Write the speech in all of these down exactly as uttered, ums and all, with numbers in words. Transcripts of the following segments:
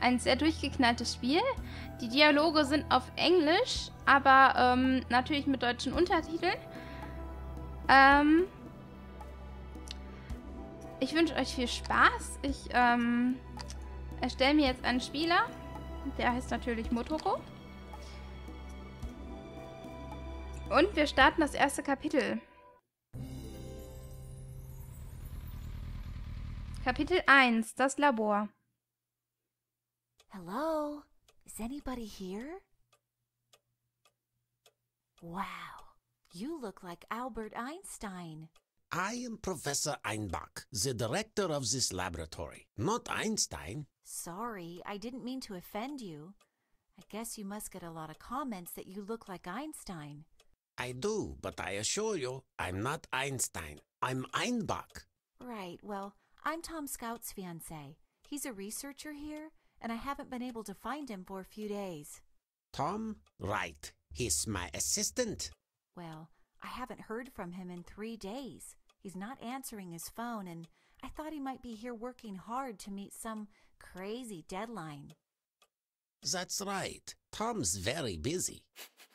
ein sehr durchgeknalltes Spiel. Die Dialoge sind auf Englisch, aber ähm, natürlich mit deutschen Untertiteln. Ähm, ich wünsche euch viel Spaß. Ich ähm, erstelle mir jetzt einen Spieler. Der heißt natürlich Motoko. Und wir starten das erste Kapitel. Kapitel eins, das Labor. Hello? Is anybody here? Wow, you look like Albert Einstein. I am Professor Einbach, the director of this laboratory, not Einstein. Sorry, I didn't mean to offend you. I guess you must get a lot of comments that you look like Einstein. I do, but I assure you, I'm not Einstein. I'm Einbach. Right, well, I'm Tom Scout's fiancé. He's a researcher here, and I haven't been able to find him for a few days. Tom? Right. He's my assistant. Well, I haven't heard from him in three days. He's not answering his phone, and I thought he might be here working hard to meet some crazy deadline. That's right. Tom's very busy.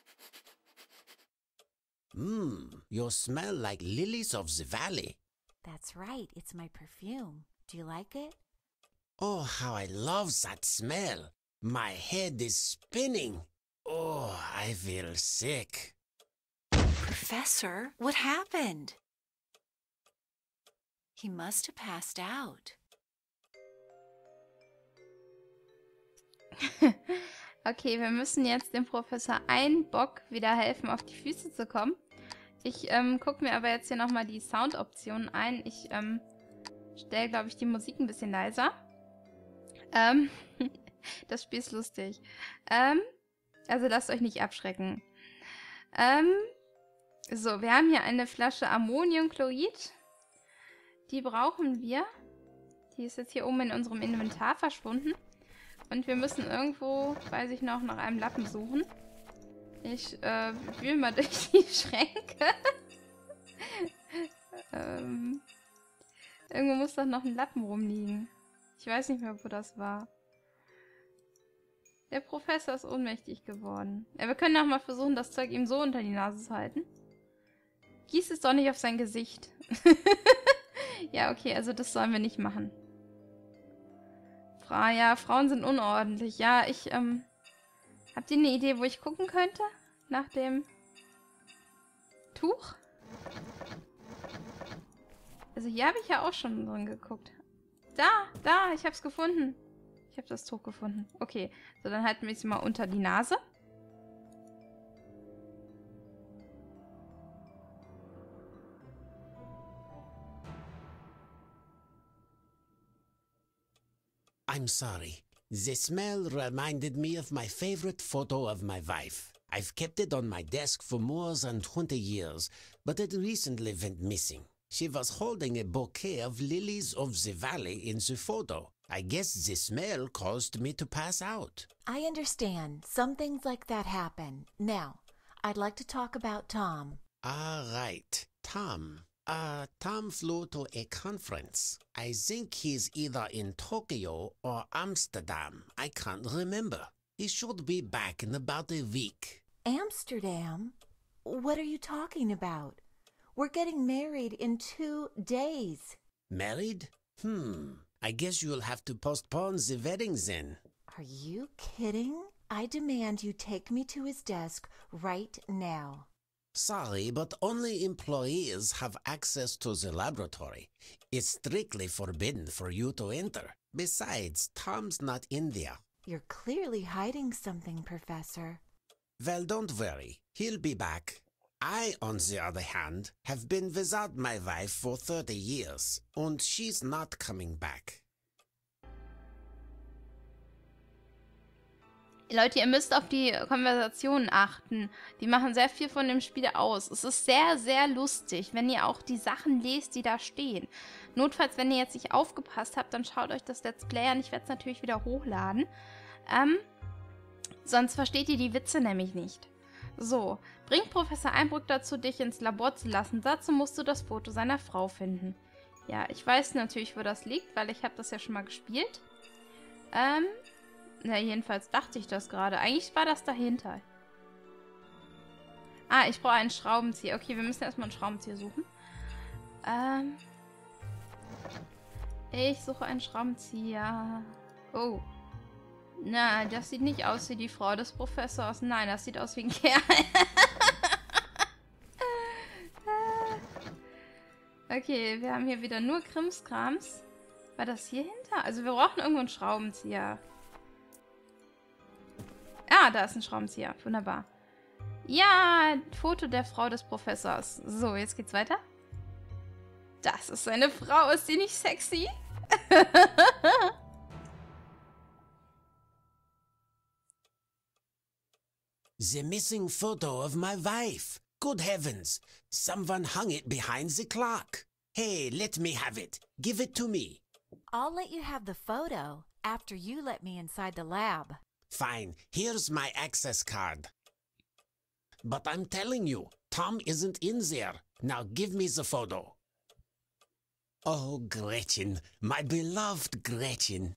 Mmm, you smell like lilies of the valley. That's right, it's my perfume. Do you like it? Oh, how I love that smell. My head is spinning. Oh, I feel sick. Professor, what happened? He must have passed out. Okay, wir müssen jetzt dem Professor Einbock wieder helfen, auf die Füße zu kommen. Ich ähm, gucke mir aber jetzt hier nochmal die Soundoptionen ein. Ich ähm, stelle, glaube ich, die Musik ein bisschen leiser. Ähm, das Spiel ist lustig. Ähm, also lasst euch nicht abschrecken. Ähm, so, wir haben hier eine Flasche Ammoniumchlorid. Die brauchen wir. Die ist jetzt hier oben in unserem Inventar verschwunden. Und wir müssen irgendwo, weiß ich noch, nach einem Lappen suchen. Ich äh, wühle mal durch die Schränke. ähm, irgendwo muss doch noch ein Lappen rumliegen. Ich weiß nicht mehr, wo das war. Der Professor ist ohnmächtig geworden. Ja, wir können auch mal versuchen, das Zeug ihm so unter die Nase zu halten. Gieß es doch nicht auf sein Gesicht. Ja, okay, also das sollen wir nicht machen. Fra ja, Frauen sind unordentlich. Ja, ich, ähm... habt ihr eine Idee, wo ich gucken könnte? Nach dem Tuch? Also hier habe ich ja auch schon drin geguckt. Da, da, ich hab's gefunden. Ich habe das Tuch gefunden. Okay, so dann halten wir es mal unter die Nase. I'm sorry. The smell reminded me of my favorite photo of my wife. I've kept it on my desk for more than twenty years, but it recently went missing. She was holding a bouquet of lilies of the valley in the photo. I guess the smell caused me to pass out. I understand. Some things like that happen. Now, I'd like to talk about Tom. All right. Tom. Uh, Tom flew to a conference. I think he's either in Tokyo or Amsterdam. I can't remember. He should be back in about a week. Amsterdam? What are you talking about? We're getting married in two days. Married? Hmm. I guess you'll have to postpone the wedding then. Are you kidding? I demand you take me to his desk right now. Sorry, but only employees have access to the laboratory. It's strictly forbidden for you to enter. Besides, Tom's not in there. You're clearly hiding something, Professor. Well, don't worry. He'll be back. I, on the other hand, have been without my wife for thirty years, and she's not coming back. Leute, ihr müsst auf die Konversationen achten. Die machen sehr viel von dem Spiel aus. Es ist sehr, sehr lustig, wenn ihr auch die Sachen lest, die da stehen. Notfalls, wenn ihr jetzt nicht aufgepasst habt, dann schaut euch das Let's Play an. Ich werde es natürlich wieder hochladen. Ähm, sonst versteht ihr die Witze nämlich nicht. So, bringt Professor Einbruck dazu, dich ins Labor zu lassen. Dazu musst du das Foto seiner Frau finden. Ja, ich weiß natürlich, wo das liegt, weil ich habe das ja schon mal gespielt. Ähm... Na, jedenfalls dachte ich das gerade. Eigentlich war das dahinter. Ah, ich brauche einen Schraubenzieher. Okay, wir müssen erstmal einen Schraubenzieher suchen. Ähm. Ich suche einen Schraubenzieher. Oh. Na, das sieht nicht aus wie die Frau des Professors. Nein, das sieht aus wie ein Kerl. Okay, wir haben hier wieder nur Krimskrams. War das hier hinter? Also wir brauchen irgendwo einen Schraubenzieher. Ah, da ist ein Schraubenzieher. Wunderbar. Ja, Foto der Frau des Professors. So, jetzt geht's weiter. Das ist seine Frau. Ist die nicht sexy? The missing photo of my wife. Good heavens. Someone hung it behind the clock. Hey, let me have it. Give it to me. I'll let you have the photo after you let me inside the lab. Fine. Here's my access card. But I'm telling you, Tom isn't in there. Now give me the photo. Oh, Gretchen, my beloved Gretchen.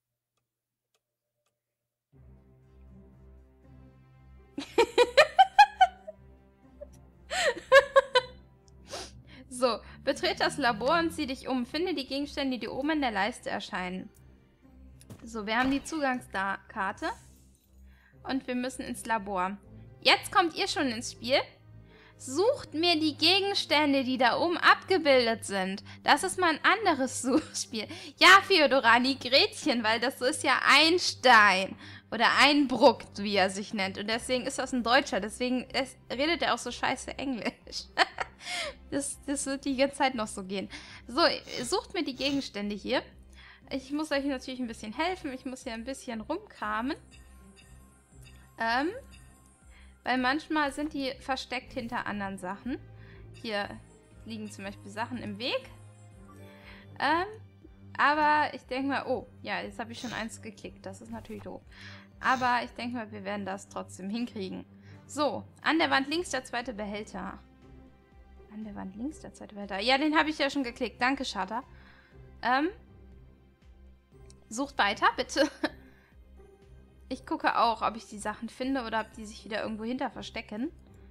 So, betrete das Labor und zieh dich um. Finde die Gegenstände, die oben in der Leiste erscheinen. So, wir haben die Zugangskarte. Und wir müssen ins Labor. Jetzt kommt ihr schon ins Spiel. Sucht mir die Gegenstände, die da oben abgebildet sind. Das ist mal ein anderes Suchspiel. Ja, Feodorani, Gretchen, weil das ist ja Einstein. Oder Einbruck, wie er sich nennt. Und deswegen ist das ein Deutscher. Deswegen ist, redet er auch so scheiße Englisch. das, das wird die ganze Zeit noch so gehen. So, sucht mir die Gegenstände hier. Ich muss euch natürlich ein bisschen helfen. Ich muss hier ein bisschen rumkramen. Ähm... Weil manchmal sind die versteckt hinter anderen Sachen. Hier liegen zum Beispiel Sachen im Weg. Ähm, aber ich denke mal, oh, ja, jetzt habe ich schon eins geklickt. Das ist natürlich doof. Aber ich denke mal, wir werden das trotzdem hinkriegen. So, an der Wand links der zweite Behälter. An der Wand links der zweite Behälter. Ja, den habe ich ja schon geklickt. Danke, Schatter. Ähm, sucht weiter, bitte. Ich gucke auch, ob ich die Sachen finde oder ob die sich wieder irgendwo hinter verstecken.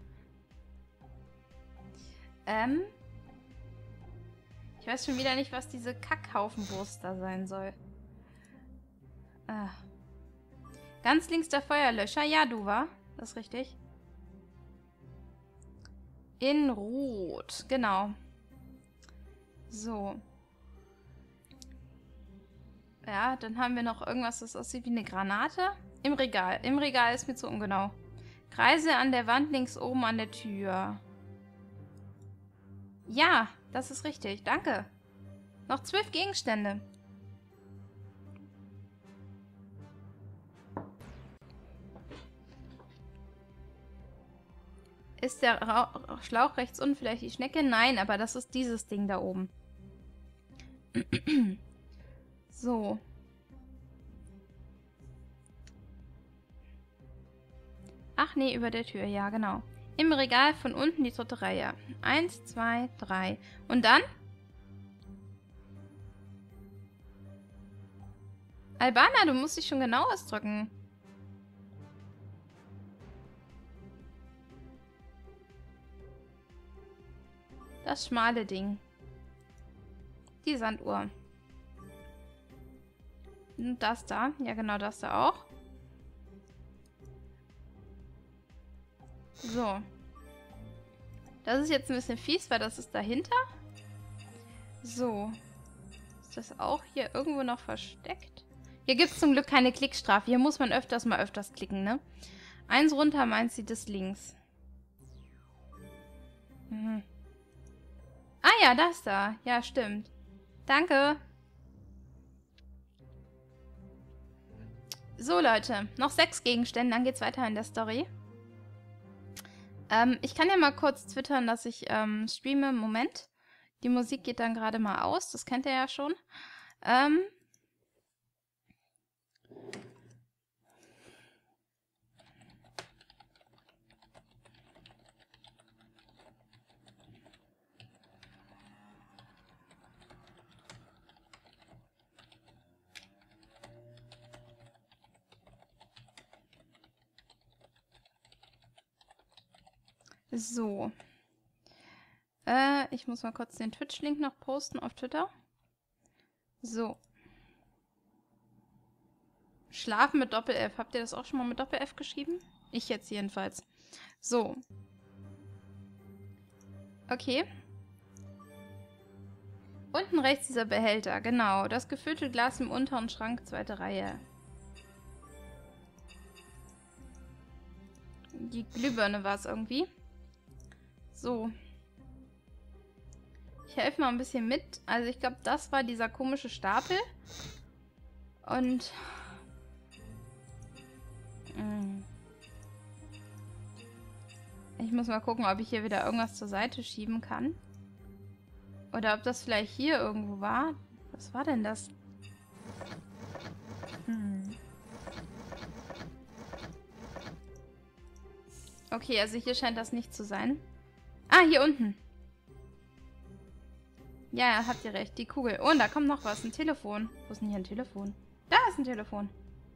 Ähm. Ich weiß schon wieder nicht, was diese Kackhaufenwurst da sein soll. Ah. Ganz links der Feuerlöscher. Ja, du war. Das ist richtig. In Rot. Genau. So. Ja, dann haben wir noch irgendwas, das aussieht wie eine Granate. Im Regal. Im Regal ist mir zu ungenau. Kreise an der Wand links oben an der Tür. Ja, das ist richtig. Danke. Noch zwölf Gegenstände. Ist der Ra Schlauch rechts unten vielleicht die Schnecke? Nein, aber das ist dieses Ding da oben. So. Ach nee, über der Tür. Ja, genau. Im Regal von unten die dritte Reihe. Eins, zwei, drei. Und dann? Albana, du musst dich schon genau ausdrücken. Das schmale Ding. Die Sanduhr. Und das da. Ja, genau, das da auch. So. Das ist jetzt ein bisschen fies, weil das ist dahinter. So. Ist das auch hier irgendwo noch versteckt? Hier gibt es zum Glück keine Klickstrafe. Hier muss man öfters mal öfters klicken, ne? Eins runter, meins sieht es links. Mhm. Ah ja, das da. Ja, stimmt. Danke. So, Leute. Noch sechs Gegenstände, dann geht's weiter in der Story. Ähm, ich kann ja mal kurz twittern, dass ich ähm, streame. Moment. Die Musik geht dann gerade mal aus. Das kennt ihr ja schon. Ähm... So. Äh, ich muss mal kurz den Twitch-Link noch posten auf Twitter. So. Schlafen mit Doppel-F. Habt ihr das auch schon mal mit Doppel-F geschrieben? Ich jetzt jedenfalls. So. Okay. Unten rechts dieser Behälter, genau. Das gefüllte Glas im unteren Schrank, zweite Reihe. Die Glühbirne war es irgendwie. So. Ich helfe mal ein bisschen mit. Also ich glaube, das war dieser komische Stapel. Und... Mh. Ich muss mal gucken, ob ich hier wieder irgendwas zur Seite schieben kann. Oder ob das vielleicht hier irgendwo war. Was war denn das? Hm. Okay, also hier scheint das nicht zu sein. Ah, hier unten. Ja, habt ihr recht. Die Kugel. Oh, und da kommt noch was. Ein Telefon. Wo ist denn hier ein Telefon? Da ist ein Telefon.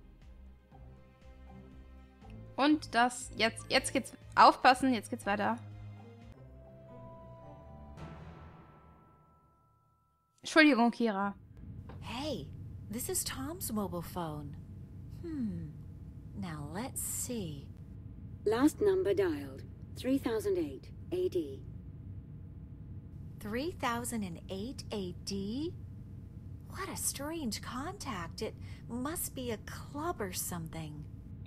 Und das... Jetzt, jetzt geht's... Aufpassen, jetzt geht's weiter. Entschuldigung, Kira. Hey, this is Tom's mobile phone. Hmm. Now let's see. Last number dialed, three thousand eight A D. three thousand eight A D? What a strange contact. It must be a club or something.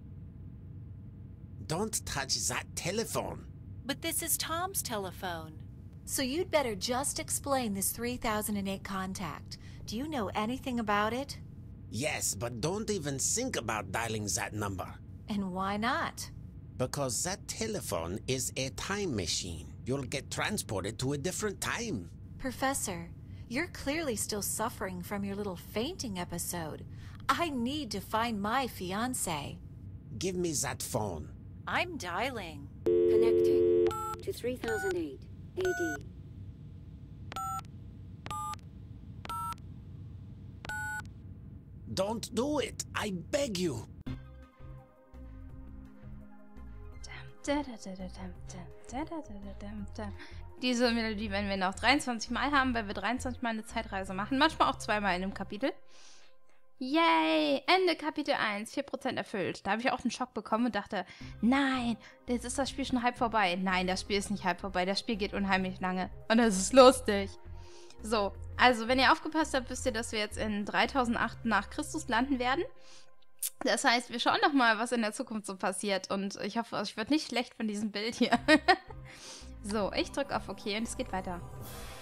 Don't touch that telephone. But this is Tom's telephone. So you'd better just explain this three thousand eight contact. Do you know anything about it? Yes, but don't even think about dialing that number. And why not? Because that telephone is a time machine. You'll get transported to a different time. Professor, you're clearly still suffering from your little fainting episode. I need to find my fiancé. Give me that phone. I'm dialing. Connecting to three thousand eight A D. Don't do it. I beg you. Diese Melodie werden wir noch dreiundzwanzig Mal haben, weil wir dreiundzwanzig Mal eine Zeitreise machen. Manchmal auch zweimal in einem Kapitel. Yay! Ende Kapitel eins. vier Prozent erfüllt. Da habe ich auch einen Schock bekommen und dachte, nein, jetzt ist das Spiel schon halb vorbei. Nein, das Spiel ist nicht halb vorbei. Das Spiel geht unheimlich lange. Und das ist lustig. So, also wenn ihr aufgepasst habt, wisst ihr, dass wir jetzt in dreitausendacht nach Christus landen werden. Das heißt, wir schauen noch mal, was in der Zukunft so passiert. Und ich hoffe, euch wird nicht schlecht von diesem Bild hier. So, ich drücke auf OK und es geht weiter.